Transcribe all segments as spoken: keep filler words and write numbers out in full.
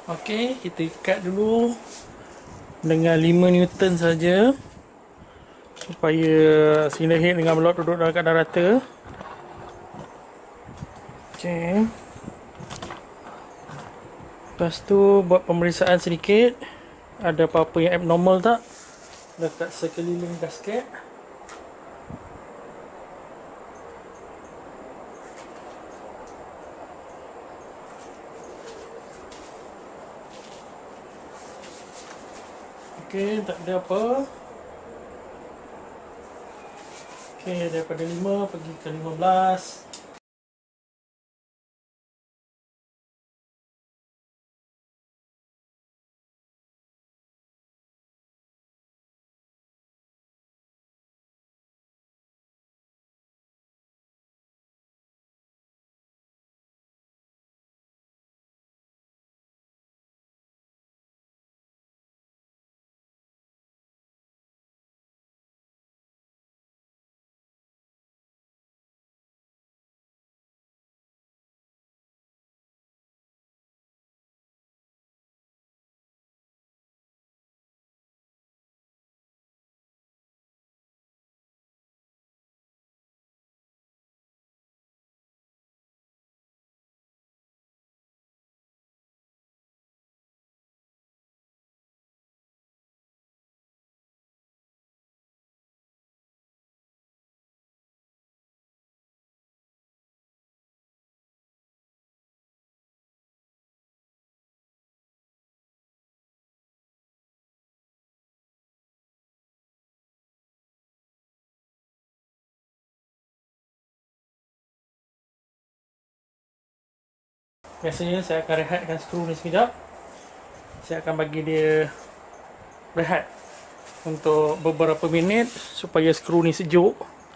Okey, kita ikat dulu dengan lima Newton saja supaya cylinder head dengan belot duduk dalam keadaan rata. Okey. Lepas tu buat pemeriksaan sedikit, ada apa-apa yang abnormal tak dekat sekeliling gasket. Okey, tak ada apa. Okey, daripada lima pergi ke lima belas. Biasanya saya akan rehatkan skru ni sekejap. Saya akan bagi dia rehat untuk beberapa minit supaya skru ni sejuk.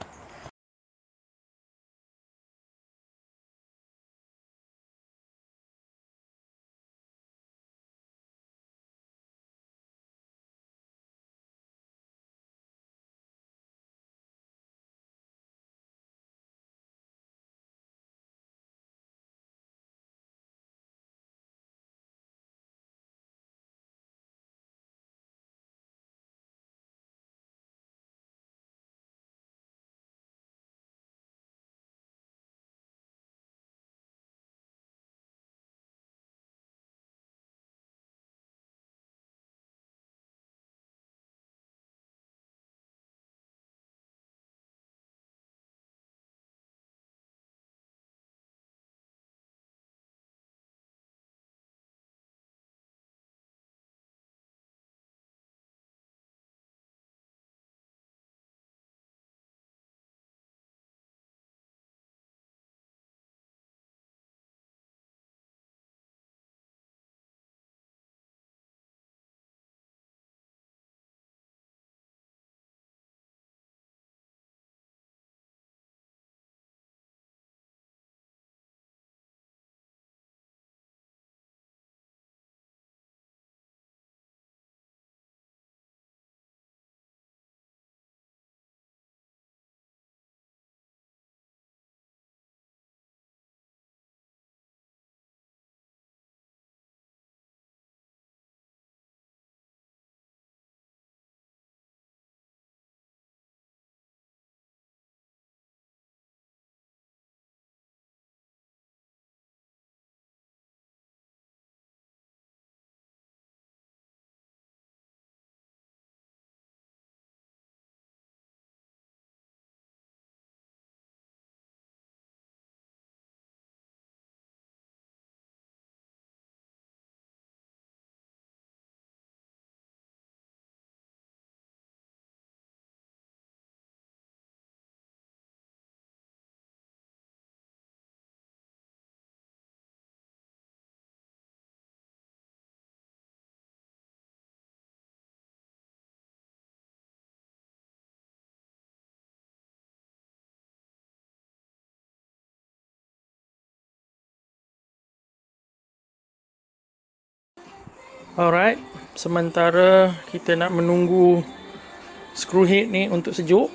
Alright, sementara kita nak menunggu screw head ni untuk sejuk,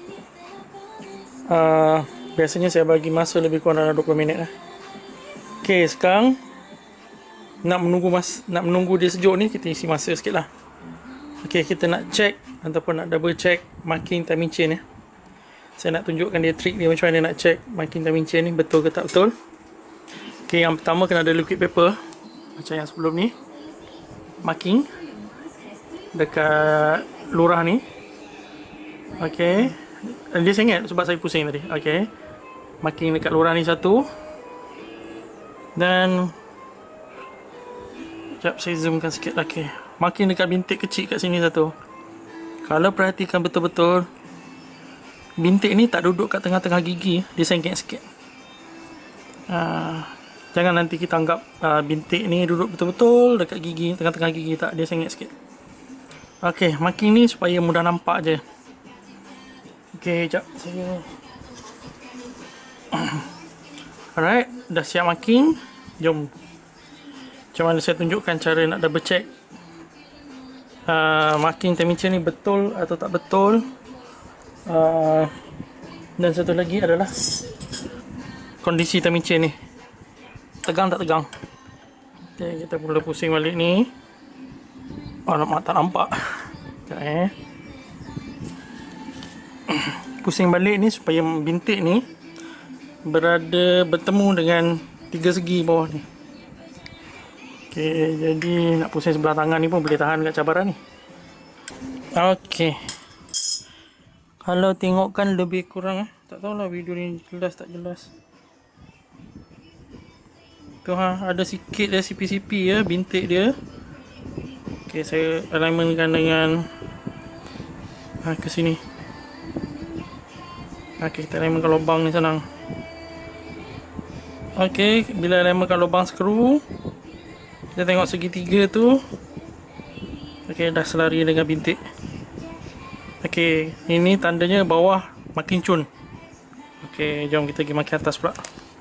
uh, biasanya saya bagi masa lebih kurang dalam dua puluh minit lah. Ok, sekarang nak menunggu mas nak menunggu dia sejuk ni, kita isi masa sikit lah. Ok, kita nak check ataupun nak double check marking timing chain ya. Saya nak tunjukkan dia trick dia macam mana nak check marking timing chain ni betul ke tak betul. Ok, yang pertama kena ada liquid paper macam yang sebelum ni, marking dekat lurah ni. Ok, dia sengit sebab saya pusing tadi. Ok, marking dekat lurah ni satu. Dan sekejap saya zoomkan sikit. Ok, marking dekat bintik kecil kat sini satu. Kalau perhatikan betul-betul, bintik ni tak duduk kat tengah-tengah gigi, dia sengit sikit. uh, Jangan nanti kita anggap uh, bintik ni duduk betul-betul dekat gigi, tengah-tengah gigi, tak, dia sengit sikit. Ok, marking ni supaya mudah nampak je. Ok, sekejap saya alright, dah siap marking. Jom, macam mana saya tunjukkan cara nak double check uh, marking timing chain ni betul atau tak betul. uh, Dan satu lagi adalah kondisi timing chain ni, tegang tak tegang. Ok, kita mula pusing balik ni. Oh, nampak tak nampak. Sekejap eh. Pusing balik ni supaya bintik ni berada bertemu dengan tiga segi bawah ni. Ok, jadi nak pusing sebelah tangan ni pun boleh tahan kat cabaran ni. Ok, kalau tengokkan lebih kurang eh, tak tahulah video ni jelas tak jelas. Tu ha, ada sikit dia sipi-sipi ya bintik dia. Ok, saya alignmentkan dengan ha, ke sini. Ok, kita alignmentkan lubang ni senang. Ok, bila alignmentkan lubang skru, kita tengok segitiga tu. Ok, dah selari dengan bintik. Ok, ini tandanya bawah makin cun. Ok, jom kita pergi makin atas pula.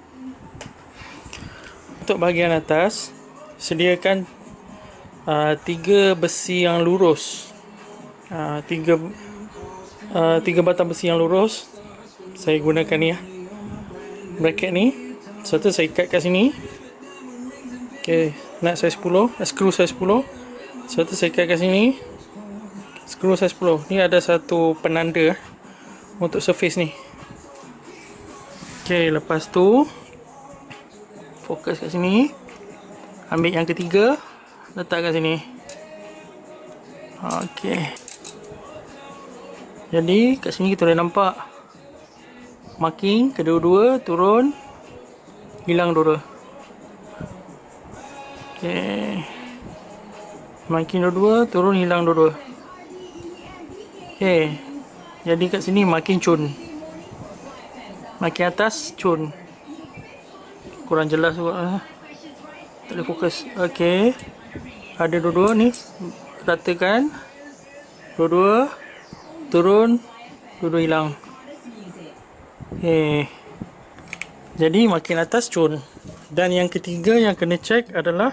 Untuk bahagian atas, sediakan uh, tiga besi yang lurus. uh, tiga uh, tiga batang besi yang lurus. Saya gunakan ni ya, bracket ni. Satu saya ikat kat sini. Ok, nut size sepuluh, skru size sepuluh. Satu saya ikat kat sini, skru size sepuluh. Ni ada satu penanda untuk surface ni. Ok, lepas tu fokus kat sini. Ambil yang ketiga, letak kat sini. Ok, jadi kat sini kita boleh nampak marking kedua-dua turun, hilang dua-dua. Ok, marking dua-dua turun, hilang dua-dua. Ok, jadi kat sini marking cun, marking atas cun. Kurang jelas juga, tak boleh fokus. Ok, ada dua-dua ni, ratakan. Dua-dua turun, dua-dua hilang. Ok, jadi makin atas cun. Dan yang ketiga yang kena check adalah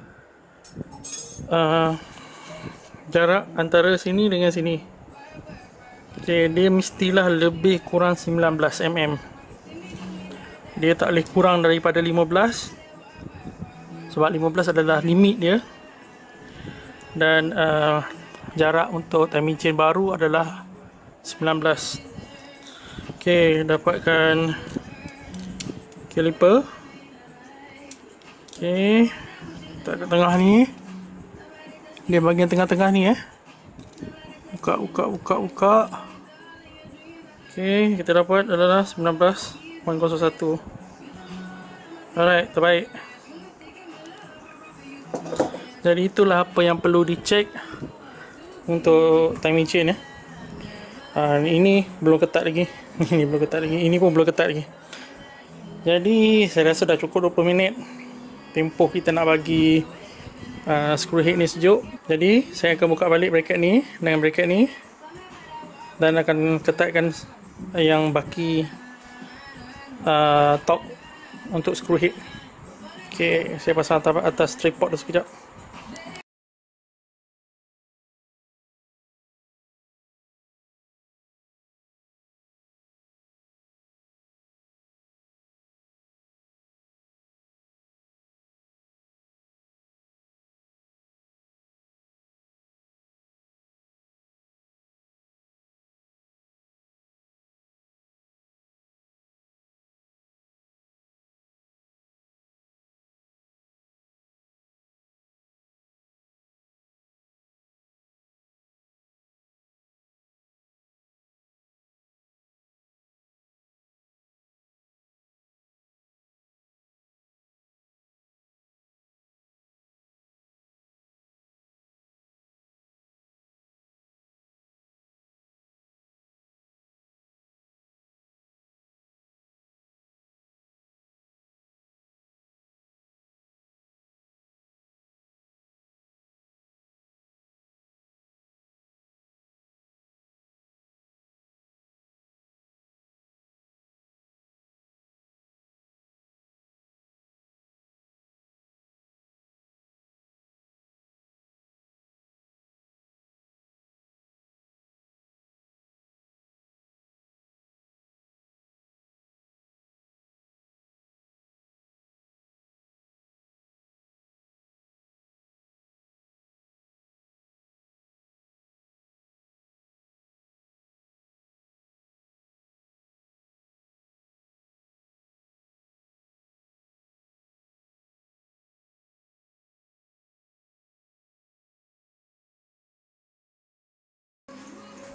uh, jarak antara sini dengan sini. Ok, dia mestilah lebih kurang sembilan belas milimeter. Dia tak boleh kurang daripada lima belas, sebab lima belas adalah limit dia. Dan uh, jarak untuk timing chain baru adalah sembilan belas. Ok, dapatkan caliper. Ok, letak kat tengah ni. Dia bahagian tengah-tengah ni eh. Buka, buka, buka, buka. Ok, kita dapat adalah sembilan belas titik kosong satu. Alright, terbaik. Jadi itulah apa yang perlu dicek untuk timing chain ya. Uh, ini belum ketat lagi. Ini belum ketat lagi. Ini pun belum ketat lagi. Jadi saya rasa dah cukup dua puluh minit tempoh kita nak bagi uh, screw head ni sejuk. Jadi saya akan buka balik bracket ni dengan bracket ni, dan akan ketatkan yang baki uh, top untuk screw head. Ok, saya pasang atas, atas tripod tu sekejap.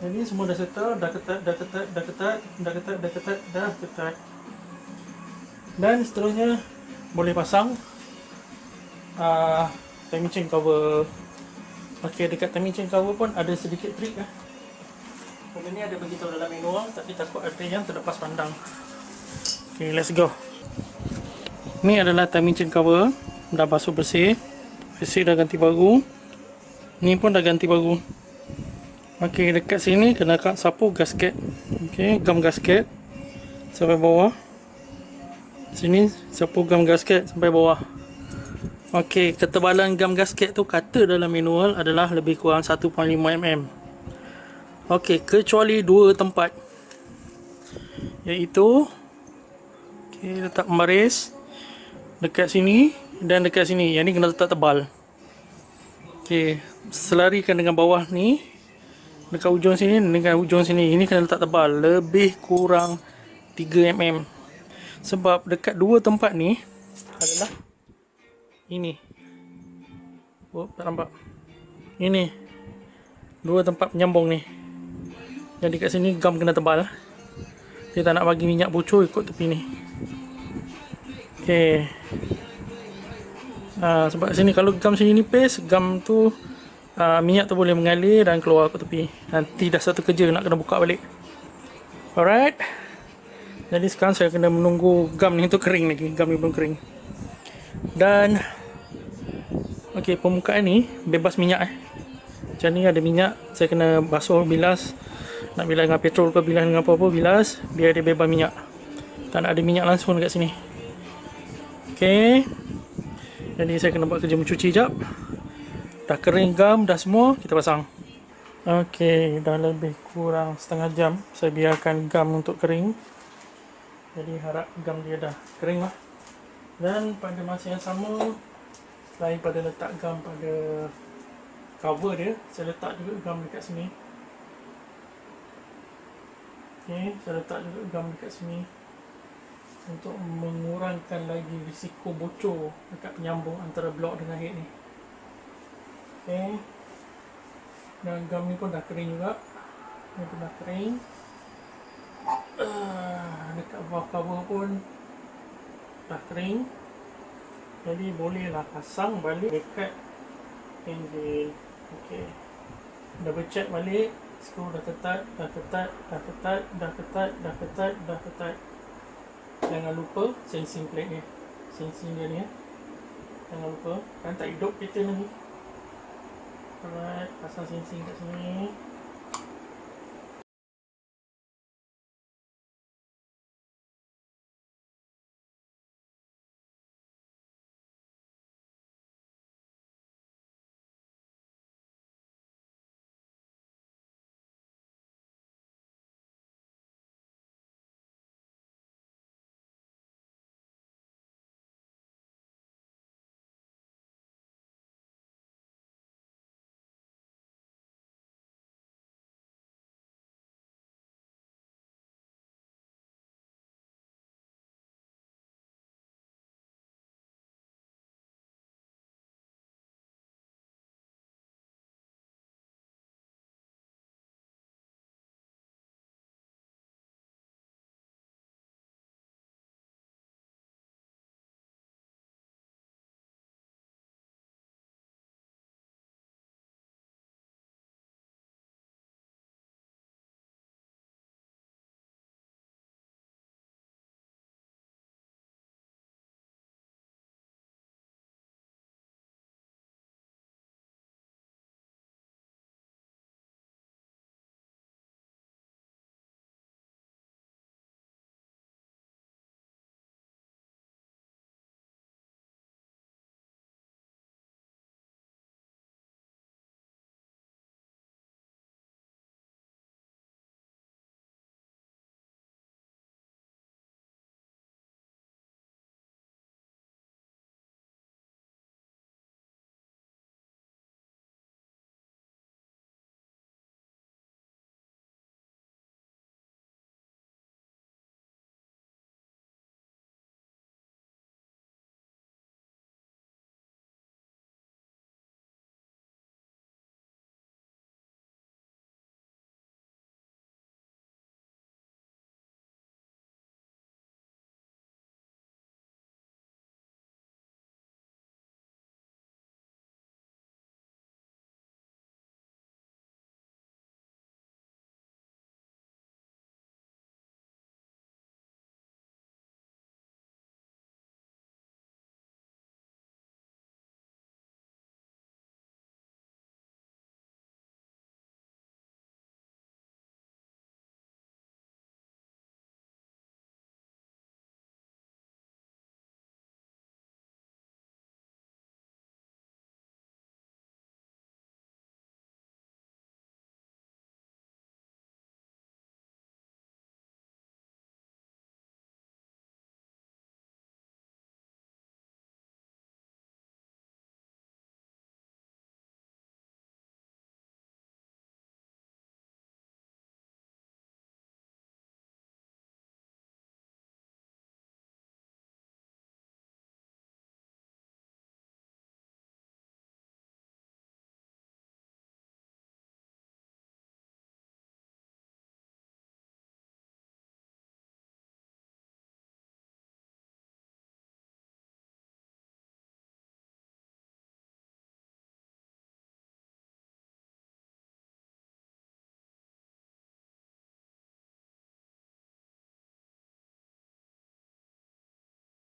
Jadi semua dah settle, dah ketat, dah ketat, dah ketat, dah ketat, dah ketat, dah ketat. Dan seterusnya boleh pasang uh, timing chain cover. Okey, dekat timing chain cover pun ada sedikit trik lah. Benda ni ada beritahu dalam manual, tapi takut ada yang terlepas pandang. Okey, let's go. Ni adalah timing chain cover, dah basuh bersih. Bersih dah ganti baru. Ni pun dah ganti baru. Okey, dekat sini kena sapu gasket. Okey, gam gasket sampai bawah. Sini sapu gam gasket sampai bawah. Okey, ketebalan gam gasket tu kata dalam manual adalah lebih kurang satu perpuluhan lima milimeter. Okey, kecuali dua tempat, iaitu okey, letak pembaris dekat sini dan dekat sini. Yang ni kena letak tebal. Okey, selarikan dengan bawah ni, dekat ujung sini dengan ujung sini. Ini kena letak tebal, lebih kurang tiga milimeter. Sebab dekat dua tempat ni adalah ini. Oh, tak nampak. Ini dua tempat penyambung ni. Jadi kat sini gam kena tebal. Dia tak nak bagi minyak bocor ikut tepi ni. Okey. Ha, sebab sini kalau gam sini nipis, gam tu uh, minyak tu boleh mengalir dan keluar ke tepi. Nanti dah satu kerja nak kena buka balik. Alright. Jadi sekarang saya kena menunggu gam ni tu kering lagi. Gam ni belum kering. Dan okey, permukaan ni bebas minyak eh. Macam ni ada minyak, saya kena basuh, bilas. Nak bilas dengan petrol ke bilas dengan apa-apa, bilas biar dia bebas minyak. Tak nak ada minyak langsung dekat sini. Okey. Jadi saya kena buat kerja mencuci jap. Dah kering gam, dah semua, kita pasang. Okey, dah lebih kurang setengah jam saya biarkan gam untuk kering. Jadi harap gam dia dah kering lah. Dan pada masa yang sama, selain pada letak gam pada cover dia, saya letak juga gam dekat sini. Okey, saya letak juga gam dekat sini untuk mengurangkan lagi risiko bocor dekat penyambung antara blok dengan head ni. Okey. Dan gam ni pun dah kering juga. Ni pun dah kering. Uh, dekat bawah cover pun dah kering. Jadi bolehlah pasang balik dekat engine. Okey. Double check balik. Skru dah ketat, dah ketat, dah ketat, dah ketat, dah ketat, dah ketat. Jangan lupa sensing plate ni. Sensing dia ni ya. Jangan lupa. Kan tak hidup kereta ni. Alright, pasang sensing kat sini.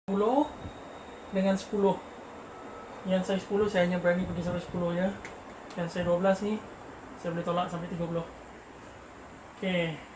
sepuluh dengan sepuluh. Yang saya sepuluh saya hanya berani pergi sampai sepuluh ya. Yang saya dua belas ni saya boleh tolak sampai tiga puluh. Okey.